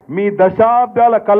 మీ దశాబ్దాల కళ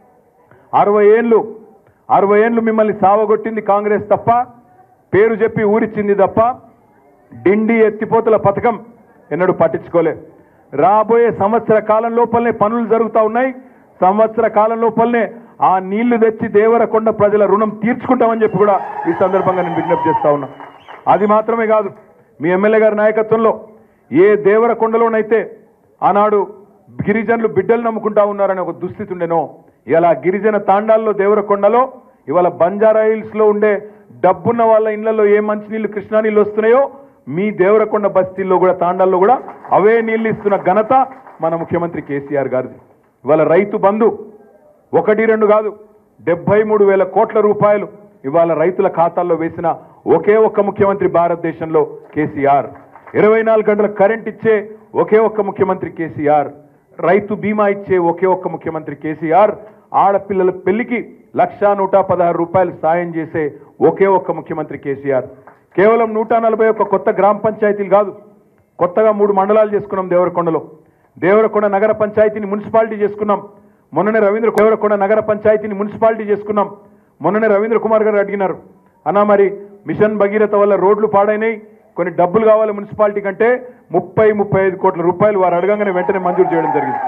60 ఏళ్ళు మిమ్మల్ని సావగొట్టింది కాంగ్రెస్ తప్ప, పేరు చెప్పి ఊరిచ్చింది తప్ప డిండి ఎత్తిపోతల పథకం ఎన్నడూ పట్టించుకోలే. రాబోయే సంవత్సర కాలం లోపలనే పనులు జరుగుతూ ఉన్నాయి. సంవత్సర కాలం లోపలనే ఆ నీళ్లు తెచ్చి దేవరకొండ ప్రజల రుణం తీర్చుకుంటామని చెప్పి కూడా ఈ సందర్భంగా నేను విజ్ఞప్తి చేస్తా ఉన్నా. అది మాత్రమే కాదు, మీ ఎమ్మెల్యే గారి నాయకత్వంలో ఏ దేవరకొండలోనైతే ఆనాడు గిరిజనులు బిడ్డలు నమ్ముకుంటా ఉన్నారని ఒక దుస్థితి ఉండేనో, ఇలా గిరిజన తాండాల్లో దేవరకొండలో ఇవాళ బంజారా హిల్స్లో ఉండే డబ్బున్న వాళ్ళ ఇళ్లలో ఏ మంచినీళ్ళు కృష్ణా నీళ్ళు వస్తున్నాయో మీ దేవరకొండ బస్తీల్లో కూడా తాండాల్లో కూడా అవే నీళ్ళు ఇస్తున్న ఘనత మన ముఖ్యమంత్రి కేసీఆర్ గారిది. ఇవాళ రైతు బంధు 1-2 కాదు 73,000 కోట్ల రూపాయలు ఇవాళ రైతుల ఖాతాల్లో వేసిన ఒకే ఒక్క ముఖ్యమంత్రి భారతదేశంలో కేసీఆర్. 24 గంటల కరెంట్ ఇచ్చే ఒకే ఒక్క ముఖ్యమంత్రి కేసీఆర్. రైతు బీమా ఇచ్చే ఒకే ఒక్క ముఖ్యమంత్రి కేసీఆర్. ఆడపిల్లల పెళ్లికి 1,116 రూపాయలు సాయం చేసే ఒకే ఒక్క ముఖ్యమంత్రి కేసీఆర్. కేవలం 141 కొత్త గ్రామ పంచాయతీలు కాదు, కొత్తగా 3 మండలాలు చేసుకున్నాం దేవరకొండలో. దేవరకొండ నగర పంచాయతీని మున్సిపాలిటీ చేసుకున్నాం. మొన్ననే దేవరకొండ నగర పంచాయతీని మున్సిపాలిటీ చేసుకున్నాం. మొన్ననే రవీంద్ర కుమార్ గారు అడిగినారు, అన్నా మరి మిషన్ భగీరథ వల్ల రోడ్లు పాడైనాయి, కొన్ని డబ్బులు కావాలి మున్సిపాలిటీ కంటే 30-35 కోట్ల రూపాయలు వారు అడగంగానే వెంటనే మంజూరు చేయడం జరిగింది.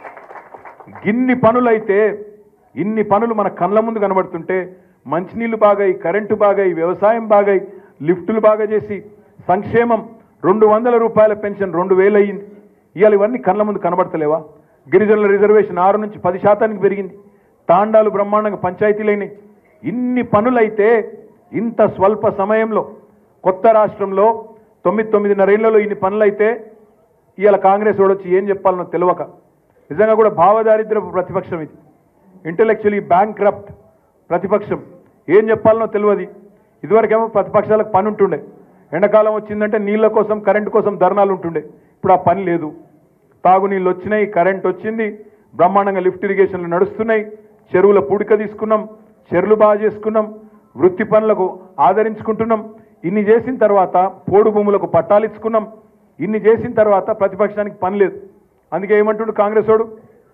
ఇన్ని పనులు మన కళ్ళ ముందు కనబడుతుంటే మంచినీళ్లు బాగాయి, కరెంటు బాగాయి, వ్యవసాయం బాగాయి, లిఫ్టులు బాగా చేసి సంక్షేమం 200 రూపాయల పెన్షన్ 2,000 అయ్యింది. ఇవాళ ఇవన్నీ కళ్ళ ముందు కనబడతలేవా? గిరిజనుల రిజర్వేషన్ 6 నుంచి 10% పెరిగింది. తాండాలు బ్రహ్మాండంగా పంచాయతీలైనాయి. ఇన్ని పనులైతే ఇంత స్వల్ప సమయంలో కొత్త రాష్ట్రంలో 9-9.5 ఏళ్లలో ఇన్ని పనులైతే ఇవాళ కాంగ్రెస్ వాడు వచ్చి ఏం చెప్పాలనో తెలియక నిజంగా కూడా భావదారిద్రపు ప్రతిపక్షం ఇది. ఇంటెలెక్చువల్లీ బ్యాంక్రప్ట్ ప్రతిపక్షం. ఏం చెప్పాలనో తెలియదు. ఇదివరకేమో ప్రతిపక్షాలకు పని ఉంటుండే, ఎండాకాలం వచ్చిందంటే నీళ్ల కోసం కరెంటు కోసం ధర్నాలు ఉంటుండే. ఇప్పుడు ఆ పని లేదు. తాగునీళ్ళు వచ్చినాయి, కరెంట్ వచ్చింది, బ్రహ్మాండంగా లిఫ్ట్ ఇరిగేషన్లు నడుస్తున్నాయి, చెరువుల పూడిక తీసుకున్నాం, చెరువులు బాగా చేసుకున్నాం, వృత్తి పనులకు ఆదరించుకుంటున్నాం. ఇన్ని చేసిన తర్వాత పోడు భూములకు పట్టాలు ఇచ్చుకున్నాం. ఇన్ని చేసిన తర్వాత ప్రతిపక్షానికి పని లేదు. అందుకే ఏమంటుండు కాంగ్రెస్ వాడు,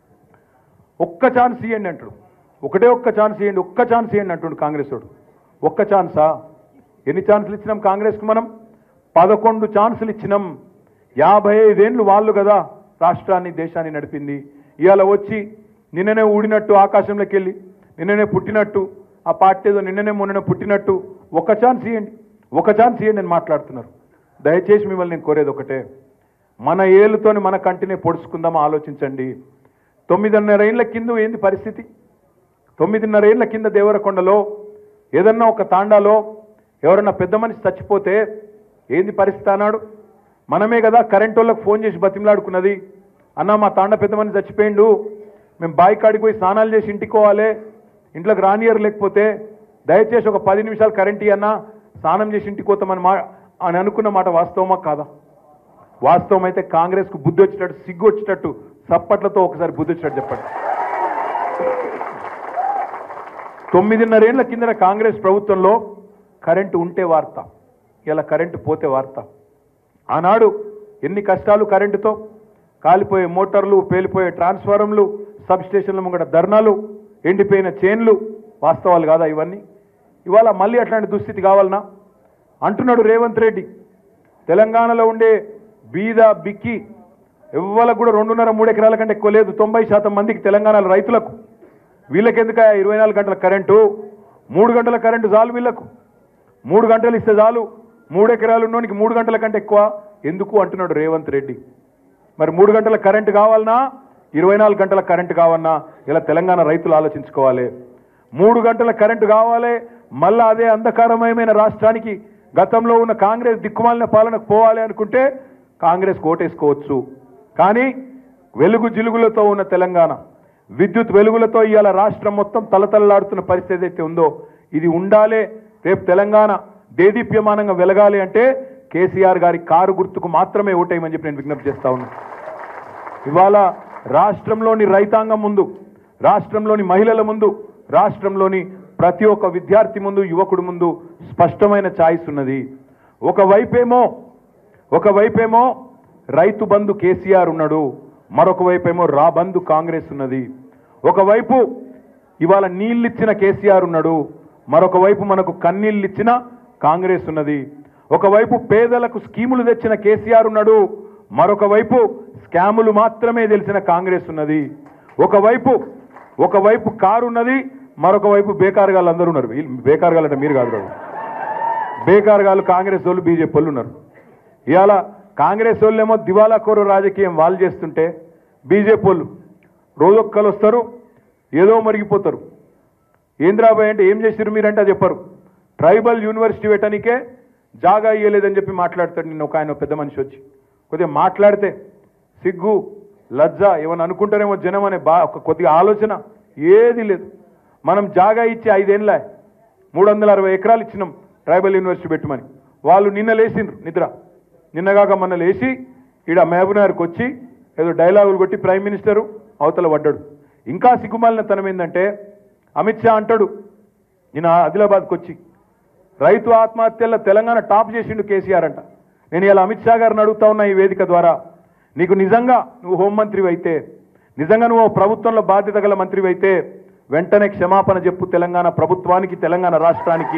ఒక్క ఛాన్స్ ఇవ్వండి అంటాడు. ఒకటే ఒక్క ఛాన్స్ ఇవ్వండి, ఒక్క ఛాన్స్ ఇవ్వండి అంటుండు కాంగ్రెస్ వాడు. ఒక్క ఛాన్సా? ఎన్ని ఛాన్సులు ఇచ్చినాం కాంగ్రెస్కు? మనం 11 ఛాన్సులు ఇచ్చినాం. 55 ఏళ్ళు వాళ్ళు కదా రాష్ట్రాన్ని దేశాన్ని నడిపింది. ఇవాళ వచ్చి నిన్ననే ఊడినట్టు ఆకాశంలోకి వెళ్ళి నిన్ననే పుట్టినట్టు ఆ పార్టీ ఏదో నిన్ననే మొన్ననే పుట్టినట్టు ఒక ఛాన్స్ ఇవ్వండి అని మాట్లాడుతున్నారు. దయచేసి మిమ్మల్ని నేను కోరేది ఒకటే, మన ఏళ్ళతోని మన కంటినే పొడుచుకుందామా ఆలోచించండి. 9.5 ఏళ్ల కింద ఏంది పరిస్థితి? 9.5 ఏళ్ల కింద దేవరకొండలో ఏదన్నా ఒక తాండాలో ఎవరన్నా పెద్ద మనిషి చచ్చిపోతే ఏంది పరిస్థితి అన్నాడు? మనమే కదా కరెంట్ వాళ్ళకి ఫోన్ చేసి బతిమలాడుకున్నది. అన్న మా తాండా పెద్ద మనిషి చచ్చిపోయిండు, మేము బావి కాడికి పోయి స్నానాలు చేసి ఇంటికి పోవాలి, ఇంట్లోకి రానియర్ లేకపోతే దయచేసి ఒక 10 నిమిషాలు కరెంట్ ఇవ్వన్నా స్నానం చేసి ఇంటికి పోతామని అని అనుకున్న మాట వాస్తవమా కాదా? వాస్తవం అయితే కాంగ్రెస్కు బుద్ధి వచ్చేటట్టు, సిగ్గు వచ్చేటట్టు సప్పట్లతో ఒకసారి బుద్ధి వచ్చేటట్టు చెప్పండి. 9.5 ఏళ్ల కింద కాంగ్రెస్ ప్రభుత్వంలో కరెంటు ఉంటే వార్త, ఇలా కరెంటు పోతే వార్త. ఆనాడు ఎన్ని కష్టాలు కరెంటుతో, కాలిపోయే మోటార్లు, పేలిపోయే ట్రాన్స్ఫార్మర్లు, సబ్ స్టేషన్ల ముంగట ధర్నాలు, ఎండిపోయిన చైన్లు. వాస్తవాలు కాదా ఇవన్నీ? ఇవాళ మళ్ళీ అట్లాంటి దుస్థితి కావాలనా అంటున్నాడు రేవంత్ రెడ్డి. తెలంగాణలో ఉండే బీద బిక్కి ఎవ్వలకు కూడా 2.5-3 ఎకరాల కంటే ఎక్కువ లేదు. 90% మందికి తెలంగాణలో రైతులకు. వీళ్ళకెందుక 24 గంటల కరెంటు? 3 గంటల కరెంటు చాలు వీళ్ళకు. 3 గంటలు ఇస్తే చాలు. 3 ఎకరాలు ఉన్నోనికి 3 గంటల కంటే ఎక్కువ ఎందుకు అంటున్నాడు రేవంత్ రెడ్డి. మరి 3 గంటల కరెంటు కావాలన్నా 24 గంటల కరెంటు కావాలన్నా ఇలా తెలంగాణ రైతులు ఆలోచించుకోవాలి. 3 గంటల కరెంటు కావాలి. మళ్ళా అదే అంధకారమయమైన రాష్ట్రానికి గతంలో ఉన్న కాంగ్రెస్ దిక్కుమాలిన పాలనకు పోవాలి అనుకుంటే కాంగ్రెస్ ఓటేసుకోవచ్చు. కానీ వెలుగు జిలుగులతో ఉన్న తెలంగాణ, విద్యుత్ వెలుగులతో ఇవాళ రాష్ట్రం మొత్తం తలతలలాడుతున్న పరిస్థితి అయితే ఉందో ఇది ఉండాలి. రేపు తెలంగాణ దేదీప్యమానంగా వెలగాలి అంటే కేసీఆర్ గారి కారు గుర్తుకు మాత్రమే ఓటేయమని చెప్పి నేను విజ్ఞప్తి చేస్తా ఉన్నాను. ఇవాళ రాష్ట్రంలోని రైతాంగం ముందు, రాష్ట్రంలోని మహిళల ముందు, రాష్ట్రంలోని ప్రతి ఒక్క విద్యార్థి ముందు, యువకుడి ముందు స్పష్టమైన ఛాయిస్ ఉన్నది. ఒకవైపేమో రైతు బంధు కేసీఆర్ ఉన్నాడు, మరొక వైపు ఏమో రాబందు కాంగ్రెస్ ఉన్నది. ఒకవైపు ఇవాళ నీళ్ళిచ్చిన కేసీఆర్ ఉన్నాడు, మరొక వైపు మనకు కన్నీళ్ళిచ్చిన కాంగ్రెస్ ఉన్నది. ఒకవైపు పేదలకు స్కీములు తెచ్చిన కేసీఆర్ ఉన్నాడు, మరొక వైపు స్కాములు మాత్రమే తెలిసిన కాంగ్రెస్ ఉన్నది. ఒకవైపు కారు ఉన్నది, మరొక వైపు బేకారుగాళ్ళు అందరూ ఉన్నారు. బేకారుగాళ్ళు అంటే మీరు కాదు, బేకారుగాళ్ళు కాంగ్రెస్ వాళ్ళు బీజేపీ వాళ్ళు ఉన్నారు. ఇవాళ కాంగ్రెస్ వాళ్ళేమో దివాలాకోరు రాజకీయం వాళ్ళు చేస్తుంటే బీజేపీ వాళ్ళు రోజొక్కలు వస్తారు, ఏదో మరిగిపోతారు. ఏంద్రాబాయ్ అంటే ఏం చేసిరు మీరంటే చెప్పరు. ట్రైబల్ యూనివర్సిటీ పెట్టడానికే జాగా ఇయ్యలేదని చెప్పి మాట్లాడతాడు. నిన్న ఒక ఆయన పెద్ద మనిషి వచ్చి కొద్దిగా మాట్లాడితే సిగ్గు లజ్జ ఏమని అనుకుంటారేమో జనం అనే కొద్దిగా ఆలోచన ఏది లేదు. మనం జాగా ఇచ్చి 5 ఏళ్ళ 360 ఎకరాలు ఇచ్చినాం ట్రైబల్ యూనివర్సిటీ పెట్టమని. వాళ్ళు నిన్న లేచిండ్రు నిద్ర, నిన్నగాక మొన్న లేచి ఈడ మహబూబ్నగర్కి వచ్చి ఏదో డైలాగులు కొట్టి ప్రైమ్ మినిస్టరు అవతల పడ్డాడు. ఇంకా సిగ్గుమాలిన తనం ఏంటంటే అమిత్ షా అంటాడు నిన్న ఆదిలాబాద్కి వచ్చి రైతు ఆత్మహత్యల తెలంగాణ టాప్ చేసిండు కేసీఆర్ అంట. నేను ఇలా అమిత్ షా గారిని అడుగుతా ఉన్నా ఈ వేదిక ద్వారా, నీకు నిజంగా నువ్వు హోంమంత్రివి అయితే, నిజంగా నువ్వు ప్రభుత్వంలో బాధ్యత గల మంత్రివి అయితే వెంటనే క్షమాపణ చెప్పు తెలంగాణ ప్రభుత్వానికి, తెలంగాణ రాష్ట్రానికి.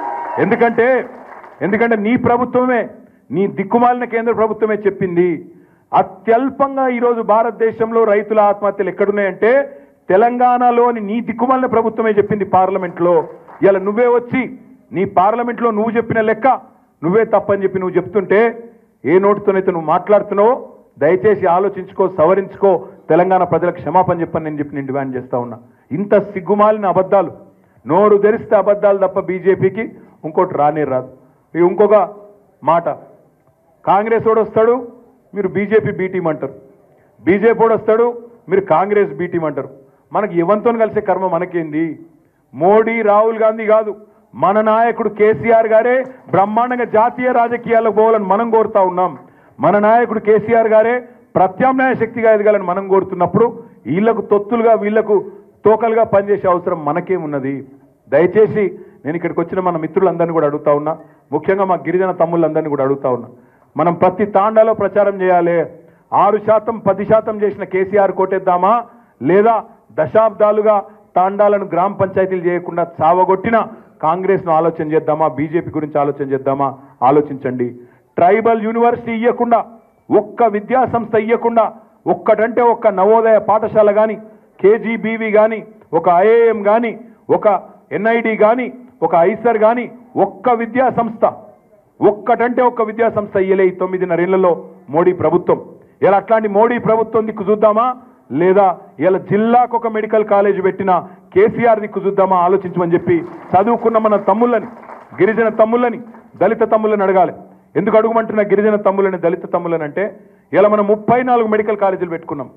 ఎందుకంటే నీ ప్రభుత్వమే, నీ దిక్కుమాలిన కేంద్ర ప్రభుత్వమే చెప్పింది. అత్యల్పంగా ఈరోజు భారతదేశంలో రైతుల ఆత్మహత్యలు ఎక్కడున్నాయంటే తెలంగాణలోని నీ దిక్కుమాలిన ప్రభుత్వమే చెప్పింది పార్లమెంట్లో. ఇలా నువ్వే వచ్చి నీ పార్లమెంట్లో నువ్వు చెప్పిన లెక్క నువ్వే తప్పని చెప్పి నువ్వు చెప్తుంటే ఏ నోటితోనైతే నువ్వు మాట్లాడుతున్నావో దయచేసి ఆలోచించుకో, సవరించుకో, తెలంగాణ ప్రజలకు క్షమాపణ చెప్పని నేను డిమాండ్ చేస్తా ఉన్నా. ఇంత సిగ్గుమాలిన అబద్ధాలు, నోరు తెరిస్తే అబద్ధాలు తప్ప బీజేపీకి ఇంకోటి రానే రాదు. ఇంకొక మాట, కాంగ్రెస్ వాడు వస్తాడు మీరు బీజేపీ బీ టీం అంటారు, బీజేపీ వాడు వస్తాడు మీరు కాంగ్రెస్ బీ టీం అంటారు. మనకి ఎవరితో కలిసే కర్మ మనకేంది? మోడీ రాహుల్ గాంధీ కాదు, మన నాయకుడు కేసీఆర్ గారే బ్రహ్మాండంగా జాతీయ రాజకీయాలకు పోవాలని మనం కోరుతా ఉన్నాం. మన నాయకుడు కేసీఆర్ గారే ప్రత్యామ్నాయ శక్తిగా ఎదగాలని మనం కోరుతున్నప్పుడు వీళ్లకు తొత్తులుగా వీళ్లకు తోకలుగా పనిచేసే అవసరం మనకేమున్నది? దయచేసి నేను ఇక్కడికి వచ్చిన మన మిత్రులందరినీ కూడా అడుగుతా ఉన్నా, ముఖ్యంగా మా గిరిజన తమ్ముళ్ళందరినీ కూడా అడుగుతా ఉన్నా, మనం ప్రతి తాండాలో ప్రచారం చేయాలి. 6% 10% చేసిన కేసీఆర్ కోటేద్దామా, లేదా దశాబ్దాలుగా తాండాలను గ్రామ పంచాయతీలు చేయకుండా చావగొట్టిన కాంగ్రెస్ను ఆలోచన చేద్దామా, బీజేపీ గురించి ఆలోచన చేద్దామా? ఆలోచించండి. ట్రైబల్ యూనివర్సిటీ ఇవ్వకుండా, ఒక్క విద్యా సంస్థ ఇవ్వకుండా, ఒక్కటంటే ఒక్క నవోదయ పాఠశాల కానీ, కేజీబీవీ కానీ, ఒక ఐఏఎం కానీ, ఒక ఎన్ఐడి కానీ, ఒక ఐసర్ కానీ, ఒక్క విద్యా సంస్థ, ఒక్కటంటే ఒక్క విద్యా సంస్థ ఇయ్యలే ఈ 9.5 ఏళ్లలో మోడీ ప్రభుత్వం. ఇలా అట్లాంటి మోడీ ప్రభుత్వం దిక్కు చూద్దామా, లేదా ఇలా జిల్లాకు ఒక మెడికల్ కాలేజ్ పెట్టిన కేసీఆర్ దిక్కు చూద్దామా? ఆలోచించమని చెప్పి చదువుకున్న మన తమ్ముళ్ళని, గిరిజన తమ్ముళ్ళని, దళిత తమ్ముళ్ళని అడగాలి. ఎందుకు అడుగుమంటున్నా గిరిజన తమ్ములని, దళిత తమ్ములని అంటే ఇలా మనం 34 మెడికల్ కాలేజీలు పెట్టుకున్నాం.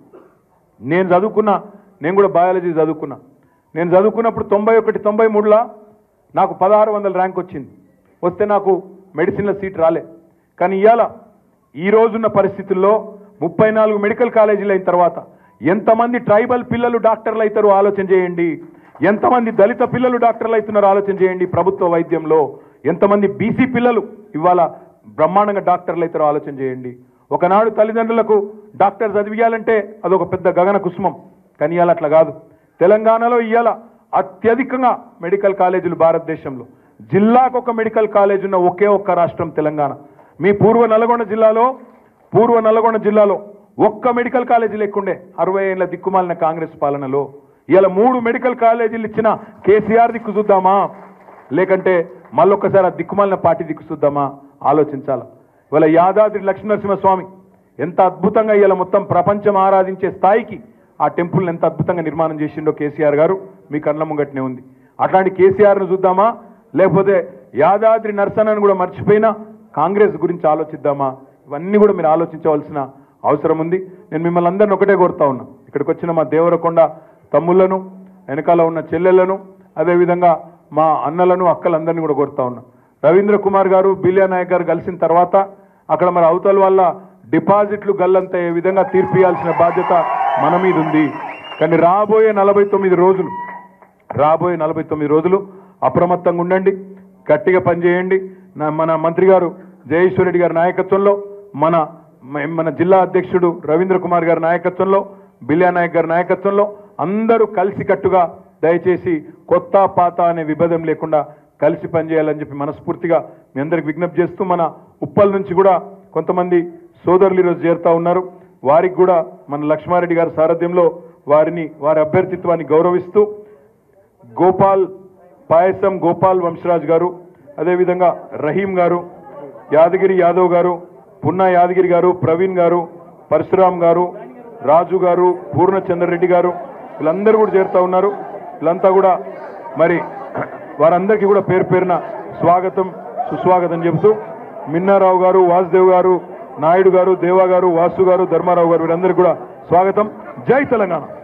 నేను కూడా బయాలజీ చదువుకున్నా. నేను చదువుకున్నప్పుడు 91, 93లో నాకు 1600 ర్యాంక్ వచ్చింది. వస్తే నాకు మెడిసిన్లో సీట్ రాలే. కానీ ఇవాళ ఈ రోజున్న పరిస్థితుల్లో 34 మెడికల్ కాలేజీలు అయిన తర్వాత ఎంతమంది ట్రైబల్ పిల్లలు డాక్టర్లు అవుతారో ఆలోచన చేయండి. ఎంతమంది దళిత పిల్లలు డాక్టర్లు అవుతున్నారో ఆలోచన చేయండి. ప్రభుత్వ వైద్యంలో ఎంతమంది బీసీ పిల్లలు ఇవాళ బ్రహ్మాండంగా డాక్టర్లు అవుతారో ఆలోచన చేయండి. ఒకనాడు తల్లిదండ్రులకు డాక్టర్ చదివియాలంటే అదొక పెద్ద గగన కుసుమం. కానీ ఇవాళ అట్లా కాదు. తెలంగాణలో ఇవాళ అత్యధికంగా మెడికల్ కాలేజీలు భారతదేశంలో, జిల్లాకు ఒక మెడికల్ కాలేజ్ ఉన్న ఒకే ఒక్క రాష్ట్రం తెలంగాణ. మీ పూర్వ నల్గొండ జిల్లాలో ఒక్క మెడికల్ కాలేజీ లేకుండే 60 ఏళ్ల దిక్కుమాలిన కాంగ్రెస్ పాలనలో. ఇలా 3 మెడికల్ కాలేజీలు ఇచ్చిన కేసీఆర్ దిక్కు చూద్దామా, లేకంటే మళ్ళొక్కసారి ఆ దిక్కుమాలిన పార్టీ దిక్కు చూద్దామా? ఆలోచించాలి. ఇవాళ యాదాద్రి లక్ష్మీనరసింహస్వామి ఎంత అద్భుతంగా ఇలా మొత్తం ప్రపంచం ఆరాధించే స్థాయికి ఆ టెంపుల్ని ఎంత అద్భుతంగా నిర్మాణం చేసిండో కేసీఆర్ గారు మీ కళ్ళ ముంగట్నే ఉంది. అట్లాంటి కేసీఆర్ను చూద్దామా, లేకపోతే యాదాద్రి నరసన్నను కూడా మర్చిపోయినా కాంగ్రెస్ గురించి ఆలోచిద్దామా? ఇవన్నీ కూడా మీరు ఆలోచించవలసిన అవసరం ఉంది. నేను మిమ్మల్ని అందరిని ఒకటే కోరుతా ఉన్నా, ఇక్కడికి వచ్చిన మా దేవరకొండ తమ్ముళ్లను, వెనకాల ఉన్న చెల్లెళ్లను, అదేవిధంగా మా అన్నలను, అక్కలందరినీ కూడా కోరుతా ఉన్నా. రవీంద్ర కుమార్ గారు, బిలియా నాయక్ గారు కలిసిన తర్వాత అక్కడ మరి అవతల వల్ల డిపాజిట్లు గల్లంత ఏ విధంగా తీర్పియాల్సిన బాధ్యత మన మీద ఉంది. కానీ రాబోయే 49 రోజులు అప్రమత్తంగా ఉండండి, గట్టిగా పనిచేయండి. మన మంత్రి గారు జయేశ్వర్ రెడ్డి గారి నాయకత్వంలో మన మన జిల్లా అధ్యక్షుడు రవీంద్ర కుమార్ గారి నాయకత్వంలో, బిల్యా నాయక్ గారి నాయకత్వంలో అందరూ కలిసికట్టుగా దయచేసి కొత్త పాత అనే విభేదం లేకుండా కలిసి పనిచేయాలని చెప్పి మనస్ఫూర్తిగా మీ అందరికి విజ్ఞప్తి చేస్తూ, మన ఉప్పల్ నుంచి కూడా కొంతమంది సోదరులు ఈరోజు చేరుతా ఉన్నారు. వారికి కూడా మన లక్ష్మారెడ్డి గారి సారథ్యంలో వారి అభ్యర్థిత్వాన్ని గౌరవిస్తూ గోపాల్ పాయసం గోపాల్ వంశరాజ్ గారు, అదేవిధంగా రహీం గారు, యాదగిరి యాదవ్ గారు, పున్నా యాదగిరి గారు, ప్రవీణ్ గారు, పరశురామ్ గారు, రాజు గారు, పూర్ణచంద్రరెడ్డి గారు, వీళ్ళందరూ కూడా చేరుతా ఉన్నారు. వీళ్ళంతా కూడా మరి వారందరికీ కూడా పేరు పేరున స్వాగతం సుస్వాగతం చెబుతూ, మిన్నారావు గారు, వాసుదేవ్ గారు, నాయుడు గారు, దేవా గారు, వాసు గారు, ధర్మారావు గారు, వీరందరికీ కూడా స్వాగతం. జై తెలంగాణ.